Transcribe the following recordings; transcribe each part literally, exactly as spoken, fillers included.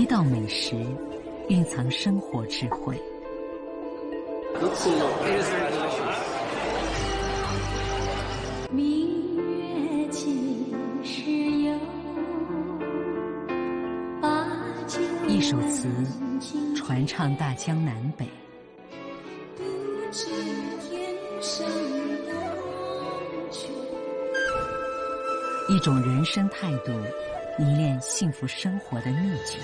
一道美食，蕴藏生活智慧。 明月几时有？把酒一首词传唱大江南北， 不知天上的黄泉。 一种人生态度，迷恋幸福生活的秘诀。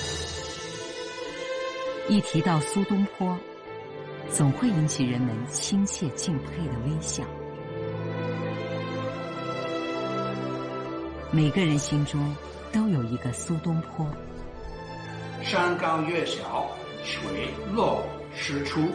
一提到苏东坡，总会引起人们亲切敬佩的微笑。每个人心中都有一个苏东坡。 山冈月小，水落石出。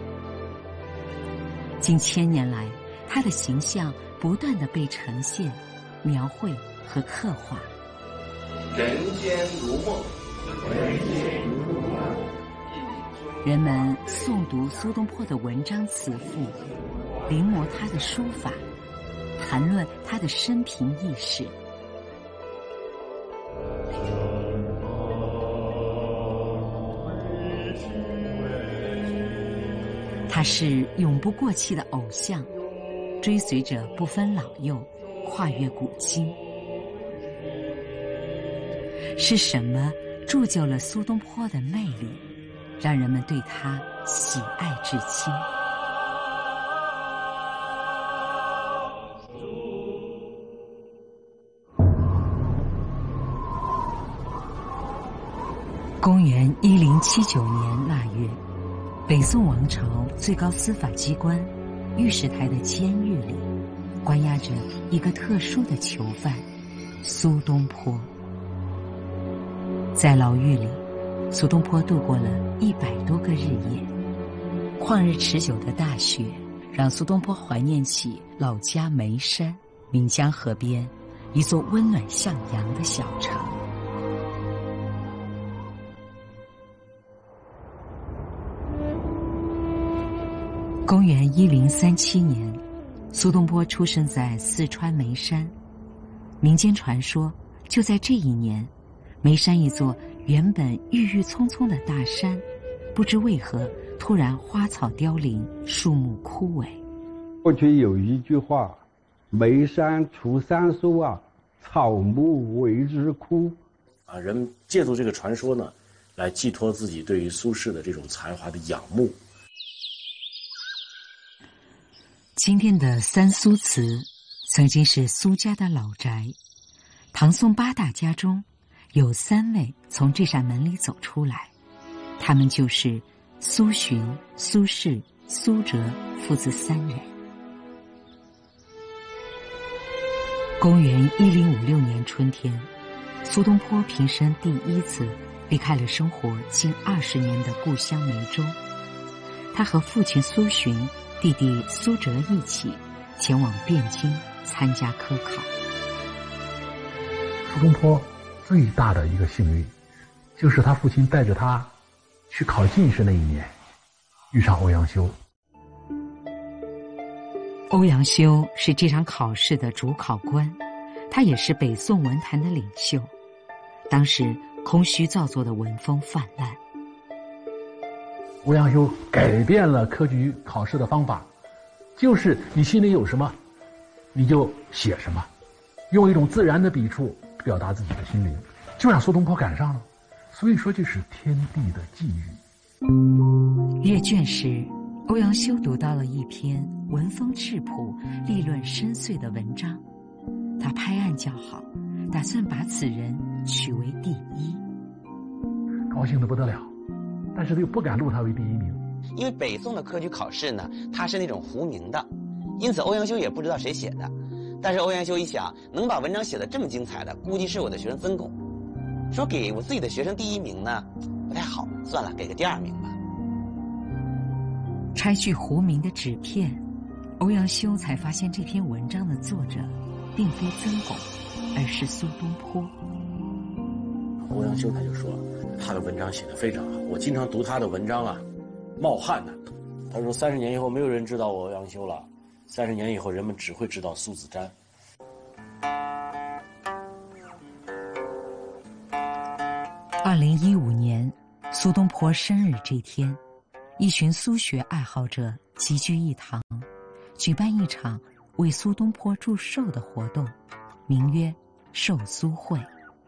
近千年来，他的形象不断地被呈现、描绘和刻画。 人间如梦，人间如梦。 人们诵读苏东坡的文章词赋，临摹他的书法，谈论他的生平轶事。他是永不过气的偶像，追随者不分老幼，跨越古今。是什么铸就了苏东坡的魅力，让人们对他喜爱至今？公元一零七九年腊月，北宋王朝最高司法机关御史台的监狱里，关押着一个特殊的囚犯苏东坡。在牢狱里，苏东坡度过了一百多个日夜，旷日持久的大雪让苏东坡怀念起老家眉山岷江河边一座温暖向阳的小城。公元一零三七年，苏东坡出生在四川眉山。民间传说，就在这一年，眉山一座原本郁郁葱葱的大山，不知为何突然花草凋零，树木枯萎。 过去有一句话，眉山出三苏啊，草木为之枯。 啊，人们借助这个传说呢，来寄托自己对于苏轼的这种才华的仰慕。 今天的三苏祠曾经是苏家的老宅，唐宋八大家中有三位从这扇门里走出来，他们就是苏洵、苏轼、苏辙父子三人。公元一零五六年春天，苏东坡平生第一次离开了生活近二十年的故乡梅州，他和父亲苏洵、弟弟苏辙一起前往汴京参加科考。 苏东坡最大的一个幸运，就是他父亲带着他去考进士那一年，遇上欧阳修。 欧阳修是这场考试的主考官，他也是北宋文坛的领袖。当时空虚造作的文风泛滥， 欧阳修改变了科举考试的方法，就是你心里有什么你就写什么，用一种自然的笔触表达自己的心灵，就让苏东坡赶上了。所以说这是天地的际遇。 阅卷时，欧阳修读到了一篇文风质朴、立论深邃的文章，他拍案叫好，打算把此人取为第一。 高兴得不得了，但是又不敢录他为第一名。 因为北宋的科举考试呢，它是那种糊名的，因此欧阳修也不知道谁写的。但是欧阳修一想，能把文章写得这么精彩的，估计是我的学生曾巩。说给我自己的学生第一名呢，不太好，算了，给个第二名吧。 拆去糊名的纸片，欧阳修才发现这篇文章的作者并非曾巩，而是苏东坡。 欧阳修他就说，他的文章写得非常好，我经常读他的文章啊，冒汗呢。他说三十年以后没有人知道我欧阳修了，三十年以后人们只会知道苏子瞻。 二零一五年，苏东坡生日这天，一群苏学爱好者集聚一堂，举办一场为苏东坡祝寿的活动，名曰“寿苏会”。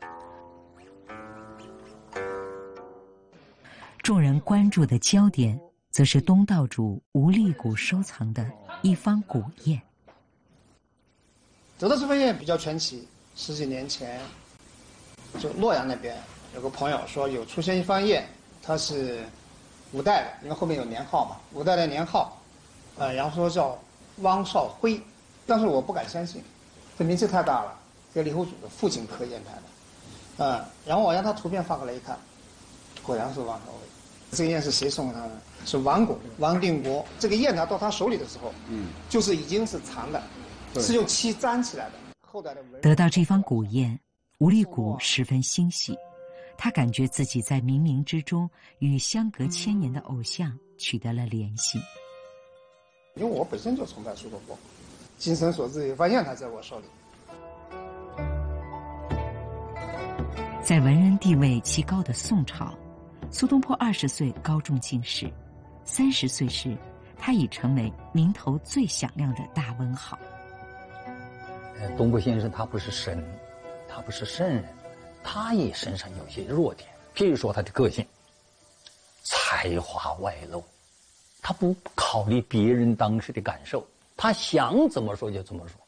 众人关注的焦点，则是东道主吴立谷收藏的一方古砚。 得到这份砚比较传奇，十几年前，就洛阳那边有个朋友说有出现一方砚，它是五代的，因为后面有年号嘛，五代的年号，呃，然后说叫汪少辉，但是我不敢相信，这名气太大了，这李后主的父亲刻砚台的，嗯，然后我让他图片发过来一看，果然是汪少辉。这个砚是谁送给他的？是王拱、王定国。这个砚台到他手里的时候，嗯，就是已经是藏的，是用漆粘起来的。后代的文得到这方古砚，吴立谷十分欣喜，他感觉自己在冥冥之中与相隔千年的偶像取得了联系。 因为我本身就崇拜苏东坡，精神所至，发现他在我手里。 在文人地位极高的宋朝，苏东坡二十岁高中进士，三十岁时，他已成为名头最响亮的大文豪。 呃，东坡先生他不是神，他不是圣人，他也身上有些弱点，譬如说他的个性，才华外露，他不考虑别人当时的感受，他想怎么说就怎么说。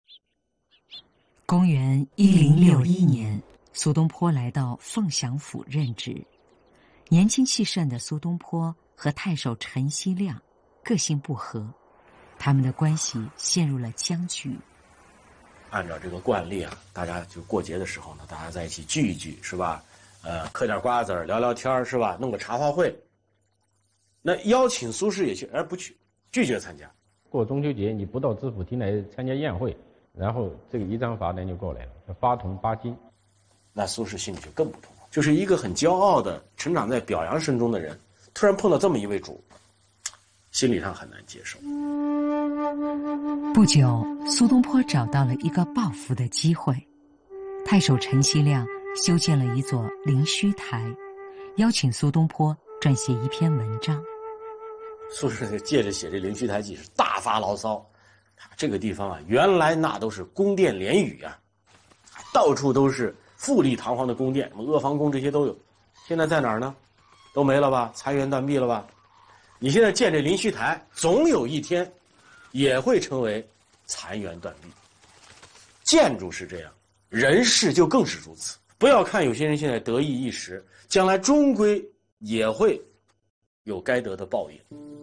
公元一零六一年，苏东坡来到凤翔府任职。年轻气盛的苏东坡和太守陈希亮个性不合，他们的关系陷入了僵局。 按照这个惯例啊，大家就过节的时候呢，大家在一起聚一聚，是吧？呃，嗑点瓜子儿，聊聊天，是吧？弄个茶话会。那邀请苏轼也去，而不去，拒绝参加。 过中秋节你不到知府厅来参加宴会，然后这个一张罚单就过来了，八铜八斤。 那苏轼心里就更不同了，就是一个很骄傲的、成长在表扬声中的人，突然碰到这么一位主，心理上很难接受。 不久，苏东坡找到了一个报复的机会。太守陈希亮修建了一座灵虚台，邀请苏东坡撰写一篇文章。 苏轼借着写这《灵虚台记》是大发牢骚，这个地方啊，原来那都是宫殿连宇啊，到处都是富丽堂皇的宫殿，什么阿房宫这些都有，现在在哪儿呢？都没了吧？残垣断壁了吧？你现在建这灵虚台，总有一天也会成为残垣断壁。建筑是这样，人事就更是如此。不要看有些人现在得意一时，将来终归也会有该得的报应。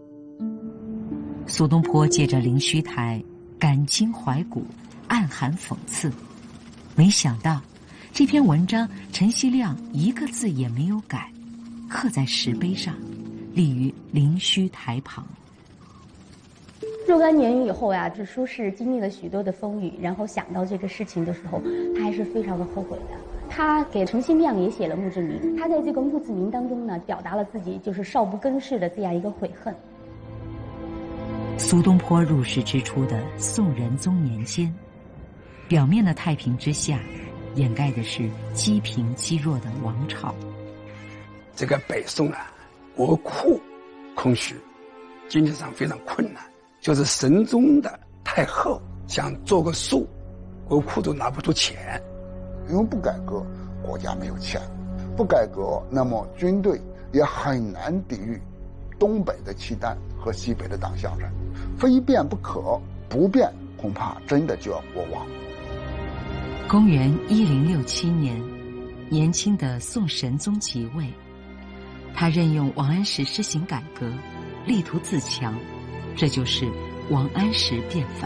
苏东坡借着灵虚台感今怀古，暗含讽刺。没想到这篇文章陈希亮一个字也没有改，刻在石碑上，立于灵虚台旁。 若干年以后呀，这苏轼经历了许多的风雨，然后想到这个事情的时候，他还是非常的后悔的。他给陈希亮也写了墓志铭，他在这个墓志铭当中呢，表达了自己就是少不更事的这样一个悔恨。 苏东坡入世之初的宋仁宗年间，表面的太平之下，掩盖的是积贫积弱的王朝。 这个北宋啊，国库空虚，经济上非常困难。就是神宗的太后想做个数，国库都拿不出钱， 因为不改革，国家没有钱；不改革，那么军队也很难抵御东北的契丹和西北的党项人。非变不可，不变恐怕真的就要国亡。 公元一零六七年，年轻的宋神宗即位，他任用王安石施行改革，力图自强。这就是王安石变法。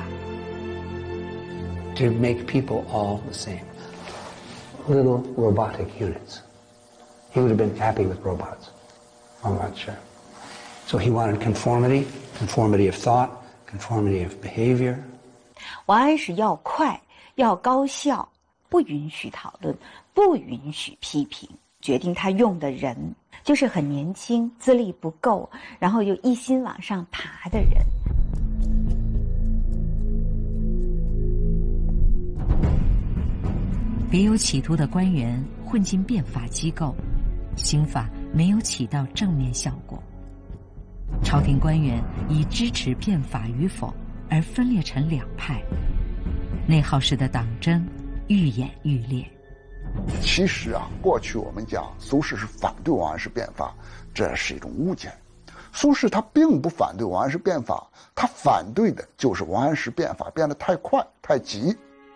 To make people all the same, little robotic units. He would have been happy with robots. I'm not sure. So he wanted conformity, conformity of thought, conformity of behavior. 王安石要快，要高效，不允许讨论，不允许批评。决定他用的人就是很年轻，资历不够，然后又一心往上爬的人。 别有企图的官员混进变法机构， 新法没有起到正面效果。朝廷官员以支持变法与否而分裂成两派，内耗式的党争愈演愈烈。 其实啊，过去我们讲苏轼是反对王安石变法，这是一种误解。苏轼他并不反对王安石变法，他反对的就是王安石变法变得太快太急。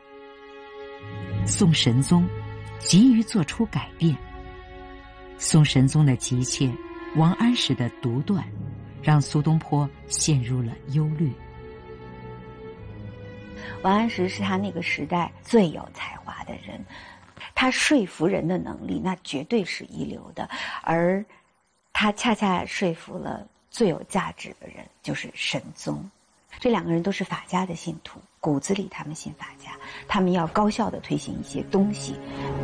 宋神宗急于做出改变，宋神宗的急切，王安石的独断，让苏东坡陷入了忧虑。 王安石是他那个时代最有才华的人，他说服人的能力那绝对是一流的，而他恰恰说服了最有价值的人，就是神宗。这两个人都是法家的信徒，骨子里他们信法家，他们要高效地推行一些东西。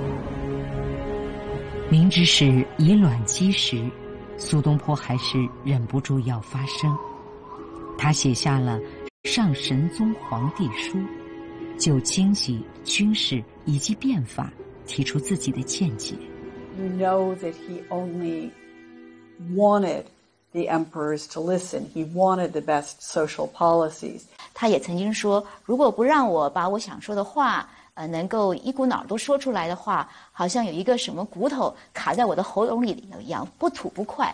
明知是以卵击石，苏东坡还是忍不住要发声。他写下了《上神宗皇帝书》，就经济、军事以及变法提出自己的见解。 You know that he only wanted the emperors to listen. He wanted the best social policies. 他也曾经说，如果不让我把我想说的话，呃，能够一股脑都说出来的话，好像有一个什么骨头卡在我的喉咙里一样，不吐不快。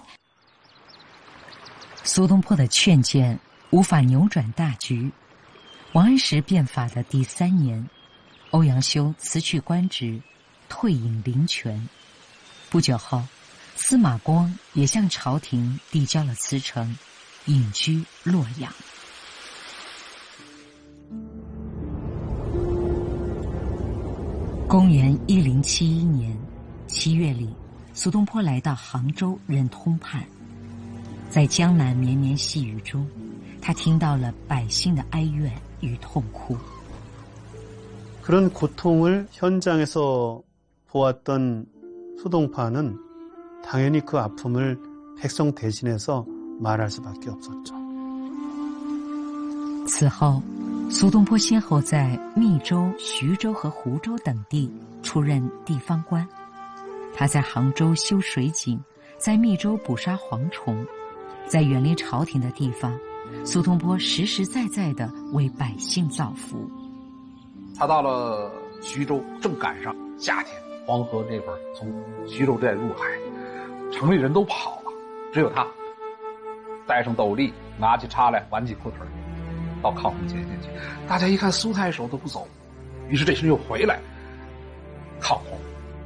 苏东坡的劝谏无法扭转大局。王安石变法的第三年，欧阳修辞去官职，退隐灵泉。不久后，司马光也向朝廷递交了辞呈，隐居洛阳。公元一零七一年七月里，苏东坡来到杭州任通判。在江南绵绵细雨中，他听到了百姓的哀怨与痛哭。 그런 고통을 현장에서 보았던 수동파는 당연히 그 아픔을 백성 대신해서 말할 수밖에 없었죠. 此后，苏东坡先后在密州、徐州和湖州等地出任地方官。他在杭州修水井，在密州捕杀蝗虫，在远离朝廷的地方，苏东坡实实在在地为百姓造福。 他到了徐州，正赶上夏天，黄河那边从徐州这入海，城里人都跑了，只有他带上斗笠，拿起叉来，挽起裤腿，到抗洪前线去。大家一看苏太守都不走，于是这群人又回来抗洪。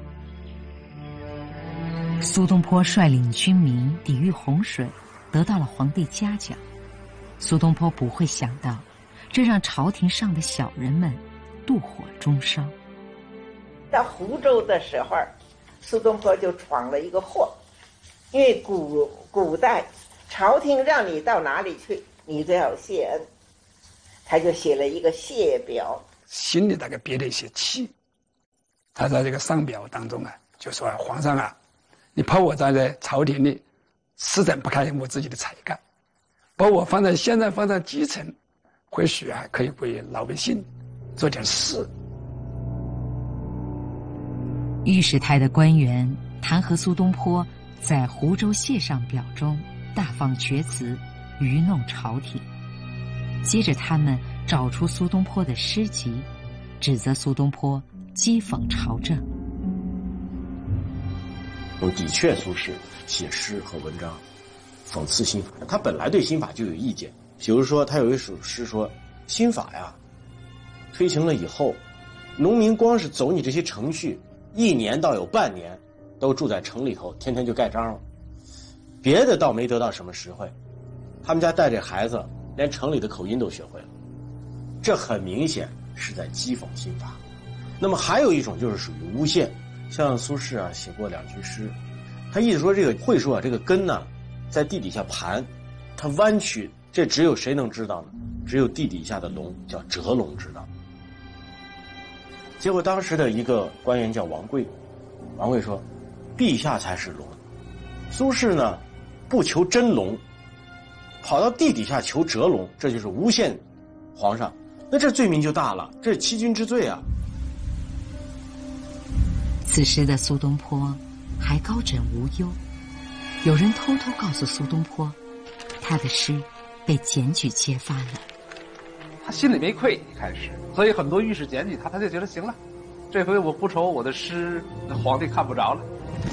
苏东坡率领军民抵御洪水，得到了皇帝嘉奖。苏东坡不会想到，这让朝廷上的小人们 妒火中烧。 到湖州的时候，苏东坡就闯了一个祸，因为古古代朝廷让你到哪里去，你都要谢恩，他就写了一个谢表， 心里大概憋了一些气。他在这个上表当中啊，就说：“皇上啊，你把我站在朝廷里，施展不开我自己的才干，把我放在现在放在基层，或许啊可以为老百姓 做点事。” 御史台的官员弹劾苏东坡在湖州谢上表中大放厥词，愚弄朝廷。接着，他们找出苏东坡的诗集，指责苏东坡讥讽朝政， 用抵劝苏轼写诗和文章，讽刺新法。他本来对新法就有意见，比如说，他有一首诗说：“新法呀， 推行了以后，农民光是走你这些程序，一年到有半年，都住在城里头，天天就盖章了。别的倒没得到什么实惠，他们家带着孩子，连城里的口音都学会了。这很明显是在讥讽新法。那么还有一种就是属于诬陷，像苏轼啊写过两句诗，他意思说这个会说啊，这个根呢在地底下盘，它弯曲，这只有谁能知道呢？只有地底下的龙叫蛰龙知道。 结果当时的一个官员叫王贵，王贵说：“陛下才是龙。”苏轼呢，不求真龙，跑到地底下求蛰龙，这就是诬陷皇上。那这罪名就大了，这是欺君之罪啊！ 此时的苏东坡还高枕无忧。有人偷偷告诉苏东坡，他的诗被检举揭发了。 他心里没愧，一开始，所以很多御史检举他，他就觉得行了，这回我不愁我的诗皇帝看不着了。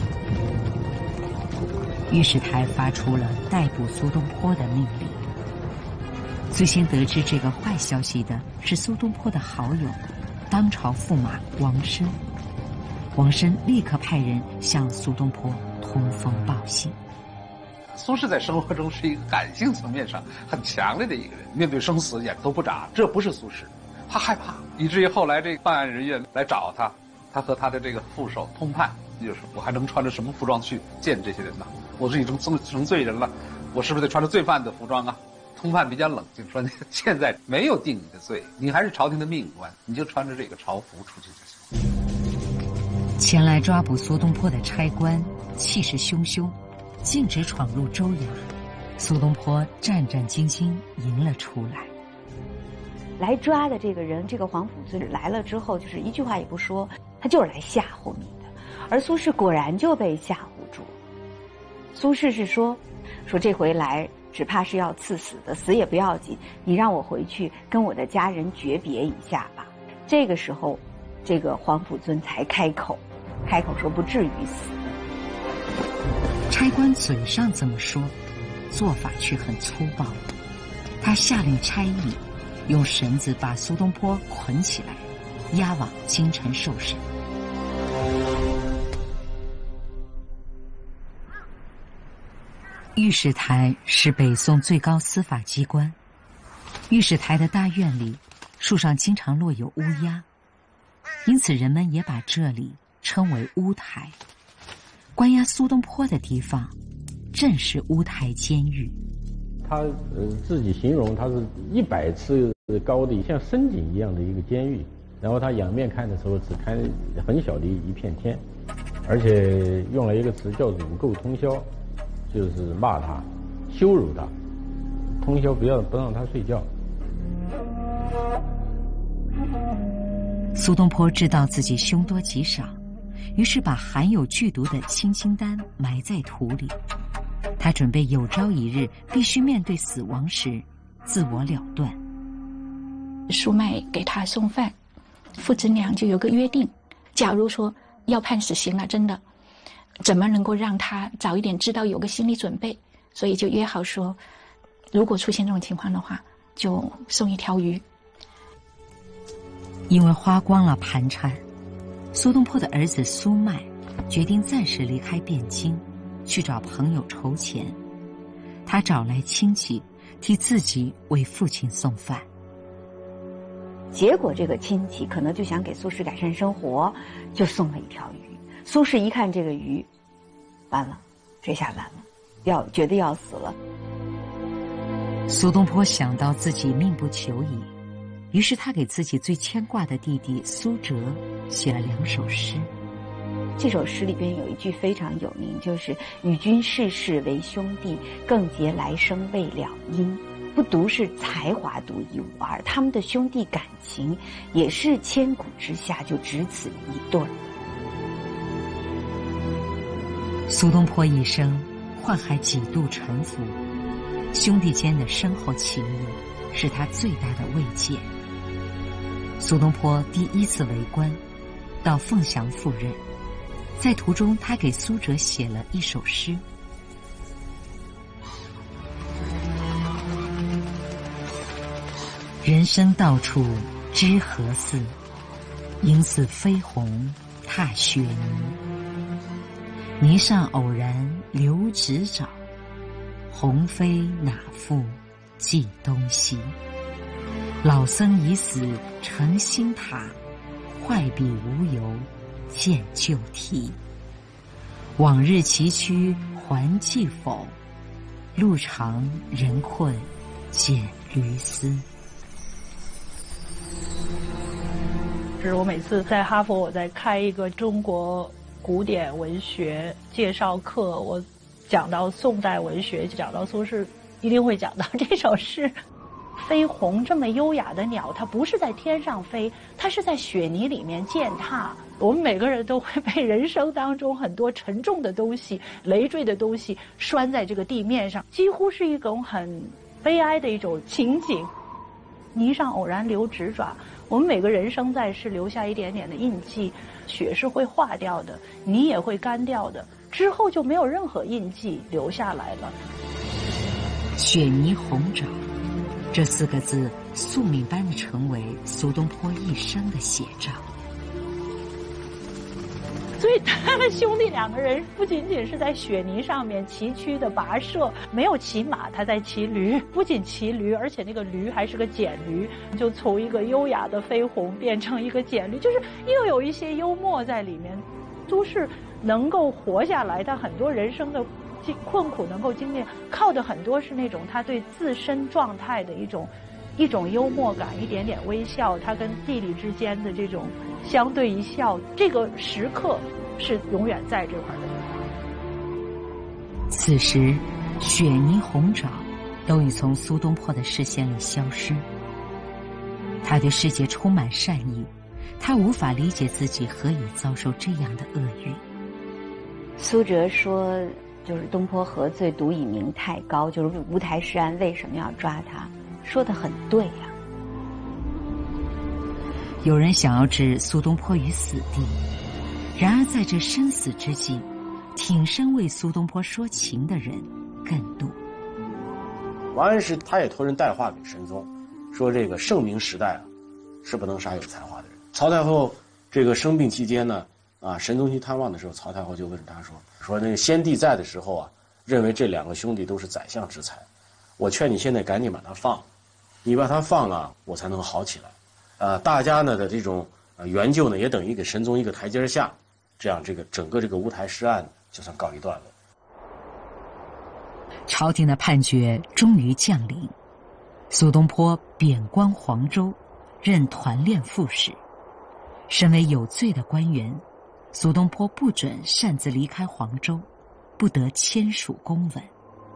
御史台发出了逮捕苏东坡的命令。最先得知这个坏消息的是苏东坡的好友，当朝驸马王申。王申立刻派人向苏东坡通风报信。 苏轼在生活中是一个感性层面上很强烈的一个人，面对生死眼都不眨，这不是苏轼，他害怕，以至于后来这个办案人员来找他，他和他的这个副手通判，就是我还能穿着什么服装去见这些人呢？我是已经成成罪人了，我是不是得穿着罪犯的服装啊？通判比较冷静，说现在没有定你的罪，你还是朝廷的命官，你就穿着这个朝服出去就行。 前来抓捕苏东坡的差官气势汹汹，径直闯入州衙，苏东坡战战兢兢迎了出来。 来抓的这个人，这个黄甫尊来了之后，就是一句话也不说，他就是来吓唬你的。而苏轼果然就被吓唬住。苏轼是说，说这回来只怕是要赐死的，死也不要紧，你让我回去跟我的家人诀别一下吧。这个时候，这个黄甫尊才开口，开口说不至于死。 差官嘴上这么说，做法却很粗暴。他下令差役用绳子把苏东坡捆起来，押往京城受审。御史台是北宋最高司法机关，御史台的大院里，树上经常落有乌鸦，因此人们也把这里称为乌台。关押苏东坡的地方，正是乌台监狱。 他呃自己形容他是一百次高的像深井一样的一个监狱，然后他仰面看的时候只看很小的一片天，而且用了一个词叫“辱垢通宵”，就是骂他、羞辱他，通宵不要不让他睡觉。 苏东坡知道自己凶多吉少，于是把含有剧毒的青青丹埋在土里。他准备有朝一日必须面对死亡时，自我了断。 苏迈给他送饭，父子俩就有个约定，假如说要判死刑了，真的，怎么能够让他早一点知道，有个心理准备？所以就约好说，如果出现这种情况的话，就送一条鱼。 因为花光了盘缠，苏东坡的儿子苏迈决定暂时离开汴京，去找朋友筹钱。他找来亲戚，替自己为父亲送饭。 结果这个亲戚可能就想给苏轼改善生活，就送了一条鱼。苏轼一看这个鱼，完了，这下完了，要觉得要死了。 苏东坡想到自己命不久矣，于是他给自己最牵挂的弟弟苏辙写了两首诗。 这首诗里边有一句非常有名，就是与君世世为兄弟，更结来生未了因。不独是才华独一无二，他们的兄弟感情也是千古之下就只此一对。 苏东坡一生宦海几度沉浮，兄弟间的深厚情谊是他最大的慰藉。苏东坡第一次为官，到凤翔赴任，在途中他给苏辙写了一首诗。人生到处知何似，应似飞鸿踏雪泥。泥上偶然留指爪，鸿飞哪复计东西。老僧已死成新塔，坏笔无由见旧题。往日崎岖还记否？路长人困见驴思。 是我每次在哈佛，我在开一个中国古典文学介绍课，我讲到宋代文学，讲到苏轼，一定会讲到这首诗。 飞鸿这么优雅的鸟，它不是在天上飞，它是在雪泥里面践踏。我们每个人都会被人生当中很多沉重的东西、累赘的东西拴在这个地面上，几乎是一种很悲哀的一种情景。泥上偶然留指爪，我们每个人生在世留下一点点的印记，雪是会化掉的，泥也会干掉的，之后就没有任何印记留下来了。 雪泥红爪，这四个字宿命般的成为苏东坡一生的写照。 所以他们兄弟两个人不仅仅是在雪泥上面崎岖的跋涉，没有骑马，他在骑驴，不仅骑驴，而且那个驴还是个简驴，就从一个优雅的飞鸿变成一个简驴，就是又有一些幽默在里面。苏轼能够活下来，他很多人生的困苦能够经历，靠的很多是那种他对自身状态的一种一种幽默感，一点点微笑，他跟弟弟之间的这种相对一笑，这个时刻是永远在这块的。 此时，雪泥红爪都已从苏东坡的视线里消失。他对世界充满善意，他无法理解自己何以遭受这样的厄运。 苏辙说，就是东坡何罪独以名太高，就是乌台诗案为什么要抓他，说得很对啊。 有人想要置苏东坡于死地，然而在这生死之际，挺身为苏东坡说情的人更多。 王安石他也托人带话给神宗，说这个盛明时代啊，是不能杀有才华的人。曹太后这个生病期间呢，啊，神宗去探望的时候，曹太后就问他说：“说那个先帝在的时候啊，认为这两个兄弟都是宰相之才，我劝你现在赶紧把他放，你把他放了，我才能好起来。呃，大家呢的这种呃援救呢，也等于给神宗一个台阶下，这样这个整个这个乌台诗案就算告一段落。” 朝廷的判决终于降临，苏东坡贬官黄州，任团练副使。身为有罪的官员，苏东坡不准擅自离开黄州，不得签署公文。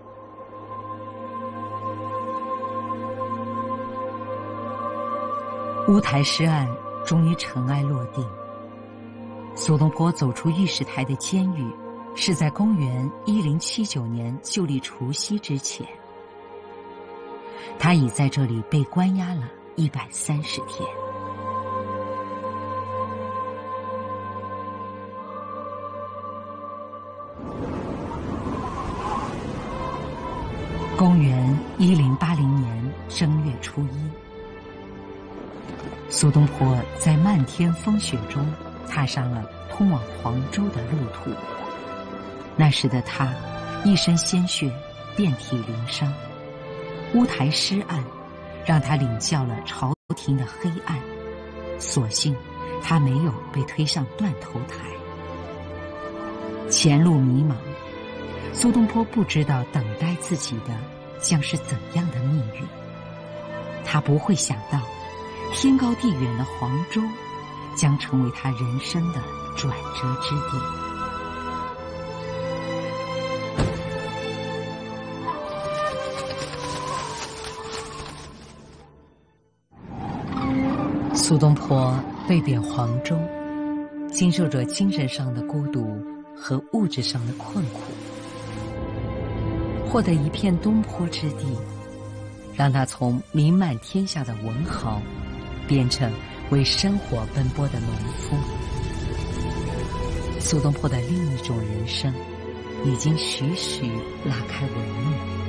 乌台诗案终于尘埃落定。苏东坡走出御史台的监狱，是在公元一零七九年旧历除夕之前。他已在这里被关押了一百三十天。公元一零八零年正月初一，苏东坡在漫天风雪中踏上了通往黄州的路途。那时的他一身鲜血，遍体鳞伤。乌台诗案让他领教了朝廷的黑暗，所幸他没有被推上断头台。前路迷茫，苏东坡不知道等待自己的将是怎样的命运。他不会想到，天高地远的黄州将成为他人生的转折之地。苏东坡被贬黄州，经受着精神上的孤独和物质上的困苦。获得一片东坡之地，让他从名满天下的文豪变成为生活奔波的农夫。苏东坡的另一种人生已经徐徐拉开帷幕。